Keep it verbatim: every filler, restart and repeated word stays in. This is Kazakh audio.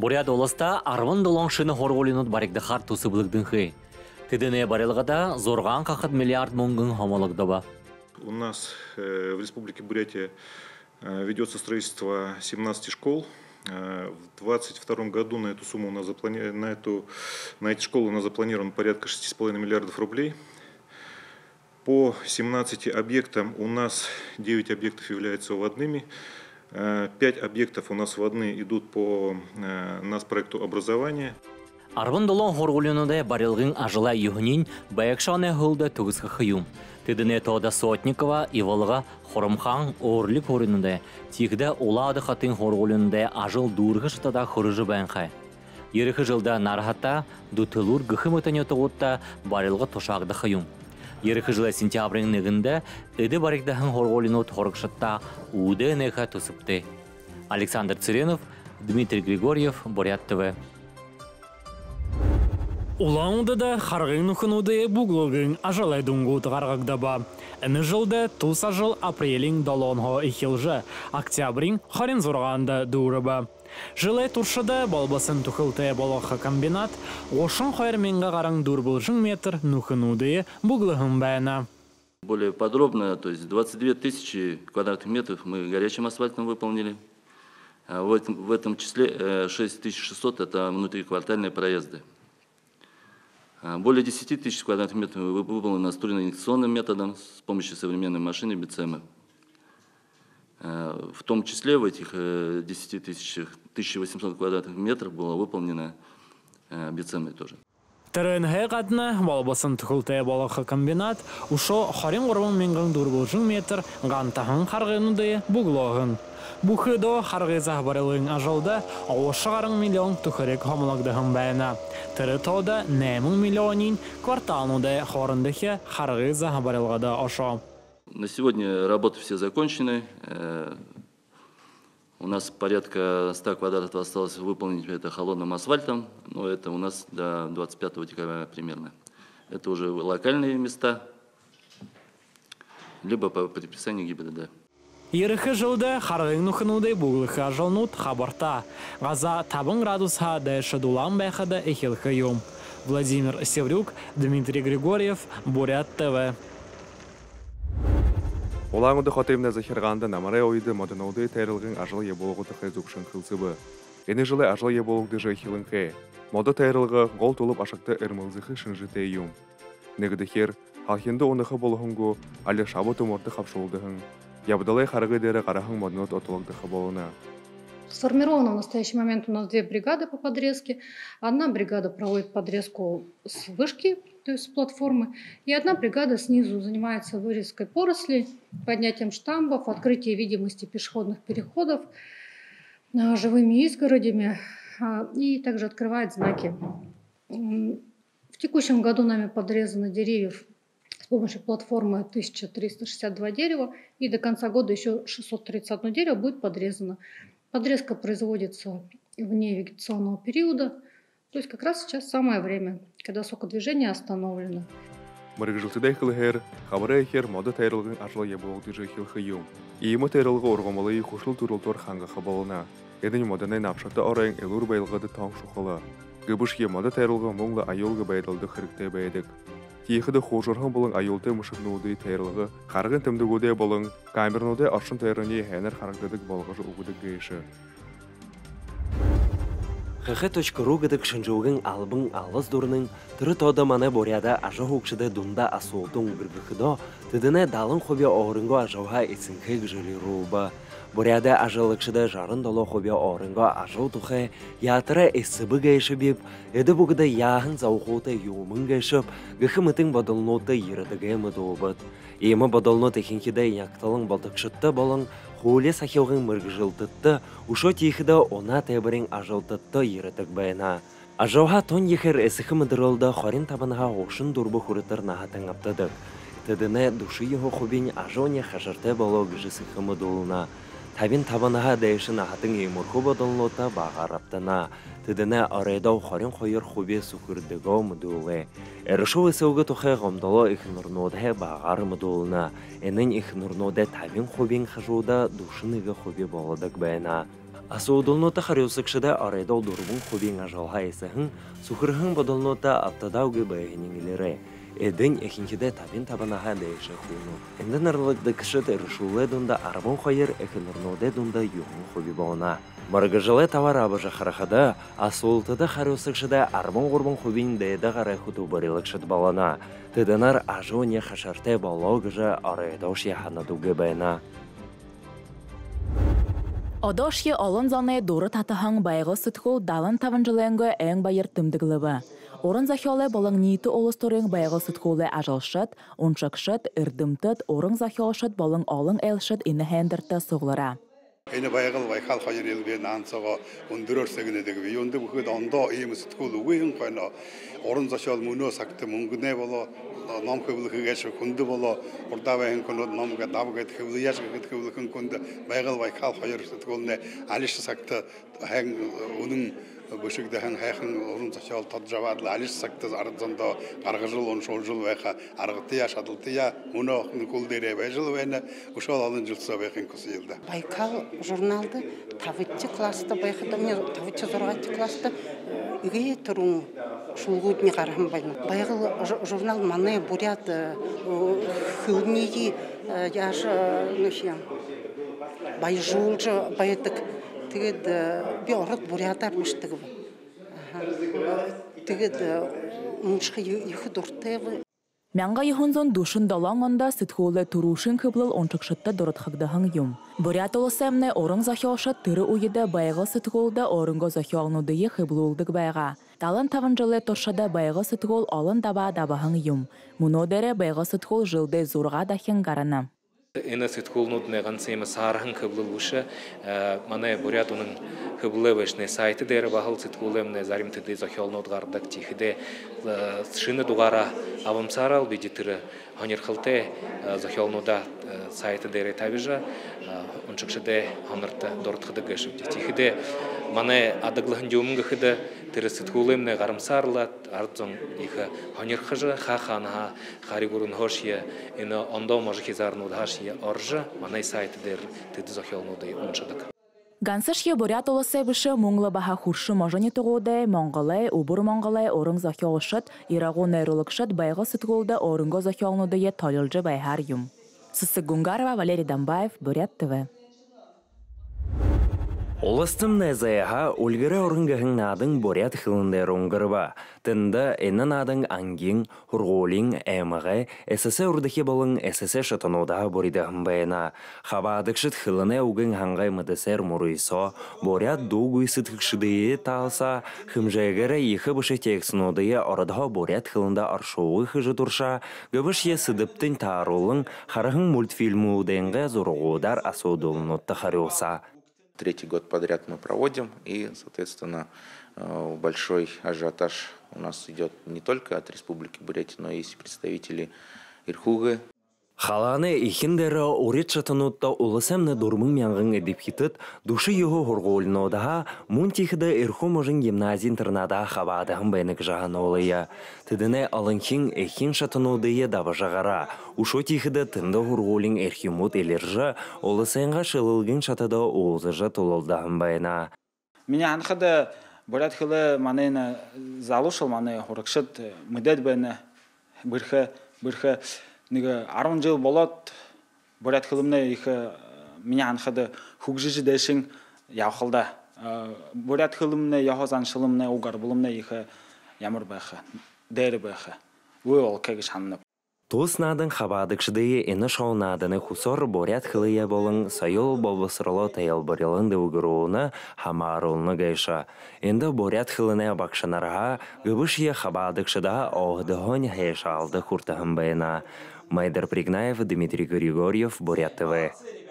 Бурят оласта арван долон шыны хорголинут барекде хар тусыблыгдың хы. Тедене барелгада зорган кахат миллиард монгын хомалыгдаба. У нас э, в Республике Бурятия э, ведется строительство семнадцати школ. Э, в двадцать втором году на эту сумму у нас заплани... на, эту... на эти школы у нас запланировано порядка шести с половиной миллиардов рублей. По семнадцати объектам у нас девять объектов являются вводными. пять объектов у нас вводные идут по э, нас проекту образования. Арван долон хорголинуде барелгын ажыла юхнин баякшаны хылда тугызга хыюм. Тедене тода Сотникова и Волга Хоромхан орлик хоринуде тихде улады хатын хорголинуде ажыл дургыш тада хорыжы бәнхай. Ерехы жылда нархата дутылур гыхымытын тоғытта барелга тошагды хыюм. Ерехы жылы сентябрын негінде эді барекдаһын хорголинут хоргшатта уды неха тусыпты. Александр Цыренов, Дмитрий Григорьев, Бурят ТВ. Улаңды да харғын ұқынуды бұғылығын ажалай дүңгуд ғарғағдаба. Әні жылды тұс ажыл апрелін долонға ихилжы, октябрин харин зорғанды дұрыба. Жылай туршыда балбасын тұқылты болуға комбинат, ошын қайырменға қарың дұрбылжың метр нүхынуды бұғылығын бәйіна. Более подробно, то есть двадцать две тысячи квадратных метров мы горячим асфальтом выполнили. В этом, в этом числе шесть тысяч шестьсот это внутриквартальные проезды. Более десяти тысяч квадратных метров выполнено настроенно-инъекционным методом с помощью современной машины БЦМ. В том числе в этих десяти тысячах тысяча восемьсот квадратных метров было выполнено БЦМ тоже. Тәрінгі қатына балбасын тұқылты балықы комбинат ұшо харин ғырвын менгің дұрбылжың метр ғантағын қарғынуды бұғылығын. Бұқыдо харғызақ барылығын ажалда ауышығарың миллион тұқырек хомылығдығын бәйіна. Тірі тода нәмін миллионин кварталнуды хорындығы харғызақ барылғада ошо. На сегодня работы все закончены. У нас порядка ста квадратов осталось выполнить это холодным асфальтом, но это у нас до двадцать пятого декабря примерно. Это уже локальные места, либо по предписанию ГИБДД. Ерехі жылды харғын ұқынуды бұғылыққа жылнут хабарта. Ғаза табын градусға дәші дулан бәқіді эхилхі юм. Владимир Севрюк, Дмитрий Григорьев, Бурят ТВ. Олаңуды қатымна захирғанды намарай ойды модынауды тәрілгін ажыл еболығы тұқай зүкшін қылсыбы. Ені жылы ажыл еболығды жайхилын қай. Моды тәрілгі ғол толып ашақты әрмілзіқі шынжыты юм. Негіді хер, халхенді оныхы болығынғы алі шабы тұморды қапшылдығын. Ябдалай қарығы дәрі қарахың модынот отылығдықы болуына. Сформировано в настоящий момент у нас две бригады по подрезке. Одна бригада проводит подрезку с вышки, то есть с платформы, и одна бригада снизу занимается вырезкой поросли, поднятием штамбов, открытием видимости пешеходных переходов, живыми изгородями и также открывает знаки. В текущем году нами подрезано деревьев с помощью платформы тысяча триста шестьдесят два дерева, и до конца года еще шестьсот тридцать одно дерево будет подрезано. Подрезка производится вне вегетационного периода, то есть как раз сейчас самое время, когда сокодвижение остановлено. Мырыгжилтыдай хылхер, хабарай хер моды тайрылгын ажыл еболды жайхил хыюм. Иемы тайрылғы орғамалы хушыл турылтор ханға хабалына. Эдін модынай напшаты орайын элур байлғады таң шуқылы. Гыбыш е моды тайрылғы мұңлы айолғы байдалды қырықтай бәйдік. Тиехіді хожырғын болың айолты мұшықнуды тайрылғы, қарғын тімдігуде болың, камернуде аршын тайрыне хәнер қарғдадық болғыжы ұғыдық гейші. хэ точка ру гыдык шынжугын албың алыс дурның түрі тода маны боряда ажы хукшыды дунда асуылтың гыргықыдо, тыдыны далын хобия оғырынға ажауға ецінхе гжылы руба. Боряда ажылықшыды жарын долы хобия оғырынға ажау тұхы, ятыры эсібі гайшы беп, эді бұғыды яғын зауқуты юмын гайшып, гықымытың бадылноты ерідігі мұдуыбыд. Емі бадылноты хенкеде яқталың балдықшытты болың, Хуле сахилгын мыргыжылтытты, ушо тихіда она тәбірін ажылтытты ерітік бәйна. Ажауға тон ехер әсіхі мұдырылды хорин табынға оғшын дұрбы құрытыр нағатын аптадық. Тыдыны души его хубин ажоне хажырты болу гжысыхы мұдылына. Табин табынға дәйші нағатын емурху бадылнота бағараптына. Тыдыны арайдау хорин қойыр хубе сукырдыға мұдылы. Әрішу өсеугі тұхы ғамдалы ихнұрноды бағар мұдылына. Энин их нурноде табин хубин хажуда душыныгы хуби болдык бәйна. Асудылнота харюсыкшыда арайдал дурбун хубин ажалға есіхін, сухырхын бодылнота аптадауғы байғынеңілері. Эден эхинкиде табин табанаха дейші хуйну. Энден арлыгды кішіт рышулы дунда арбон хайыр эхинурнуде дунда юғын хуби бауна. Маргыжылы товар абыжы харахада, асултыда харюсыкшыда арбон ғурбон хубин дейді ғарай худу барилыкшыд балана. Тыдынар ажуне хашарте балогыжы арайдауш яхана дуғы байна. Одошье олон заны дуры татахан байғы сүтхул далын таванжылыңғы әң байыр тымдығылығы. Орын захиолы болың ниеті олыстырың байғы сүтхулы ажалшыт, оншықшыт, үрдімтіт, орын захиолшыт болың олың әлшыт ині хендірті сұғылыра. Эне байгал байхал хайыр елбен ансага ондурор сегенедеги онды бухуд ондо иймис ткул уйын кайна орын зашал муно сакты мунгне боло ном кыбылыгы геш кунды боло урда байын коно номга давга ткул яш ткул кунды байгал байхал хайыр ткулне алиш сакты хан унун бушигде хан хайхын орын зашал таджавадлы алиш сакты арзанда аргыжыл он шол жыл байха аргытыя шадылтыя муно кулдере байжыл вена ушол алын жылса байхын кусылды Байкал журналды тавытчы класста байхада мне тавытчы зоргатчы класста үгей турун шулгудни карам байна. Байгыл журнал маны бурят хылнии яш нөхем. Байжулжы байтык тегед биорык бурятар мыштыгы. Тегед мушхы ихы дуртевы. Мянга йхонзон душын далаңында сытхулы турушын кыблыл ончыкшытта доротхагдахың юм. Бурят олысемне орың захиошат тыры уйыда байғы сытхулда орынго захиолнудыйы хыблулдык байға. Талын таванжылы торшада байғы сытхул алын даба дабахың юм. Мунодере байғы сытхул жылды зурға дахын гарана. Эна сытхулнуд неган сеймі сархын кыблыл ушы, маны бурят оның кыблы вешне сайты дәрі бағыл сытхулемне заримтыды захиолнуд ғардак тихіде шыны дуғара авымсарал бедетірі ханерхылте захиолнуда сайты дәрі табижа, оншықшыде ханырты дортқыды гашыпты. Тихіде маны адыглығын жөмінгі хыды тірі сытхулемне ғарымсарлат, ардзон ихы ханерхыжы ха-ханға харигурын хошия, эна ондо можхи зарнуд хашия оржы, маны сайты дәрі тыды захиолнуды оншыдық. Гансышье бурят олысы біші мұңлы баха хуршы можыне тұғуды, моңғылай, убыр моңғылай орың захиолшыт, ирағу нейролықшыт байғы сытғулды орынго захиолнудые толылжы байхар юм. Сысы Гунгарова, Валерий Дамбаев, Бурят ТВ. Олыстым нәзаяға өлгірі орыңғығың надың Бурят хылындай роңғырба. Тында әнін надың аңгин, хұрғолин, әміғі, әсісі үрдіхе болың әсісі шытынудағы бұридағын байына. Хабадықшыт хылыны ұғын хаңғай мұдысыр мұруйсо, Бурят доғуй сытықшыдыйы талса, хымжайгірі ехі бұшы тексінудыйы орыдағы Бурят хылында аршуғы хыжы тұрша, гөбіш е сыдыптың таарулың харығын мультфильмі ұдайынға зұрғудар асудылынутты харюса. Третий год подряд мы проводим, и, соответственно, большой ажиотаж у нас идет не только от Республики Бурятия, но и есть представители Ирхугы. Халаны ихиндері орет шатынутта улысамны дурмың мяңғын әдіп хитыт, души його хорғолыны одаға, мұн тихіді Ирху можын гимназия-интернада хабадығын байнық жағын олыя. Тідіне алынхин эхин шатынудыйы дабы жағара. Ушо тихіді тынды хорғолын әрхимут еліржі, улысайынға шылылгын шатыда оғызыжы толылдағын байна. Меня анхады Бурят хылы манайны залушыл маны хорықшыт мүдет байны бірхі, бірхі Неге арван жыл болот, Бурят хылымны ихы меня анхады хугжижи дэшин яухалда. Бурят хылымны яхозан шылымны угар булымны ихы ямыр бэхы, дэрі бэхы. Уй ол кэгіш ханнып. Тус надың хабадықшыдыйы эні шау надыны хусор Бурят хылыя болың сайыл болбысырлы таял барылынды угыруыны хамарылыны гайша. Енді Бурят хылыны бақшынарға гыбыш е хабадықшыда оғдығын хайша алды құртығын байына. Майдар Пригнаев, Дмитрий Григорьев, Бурят ТВ.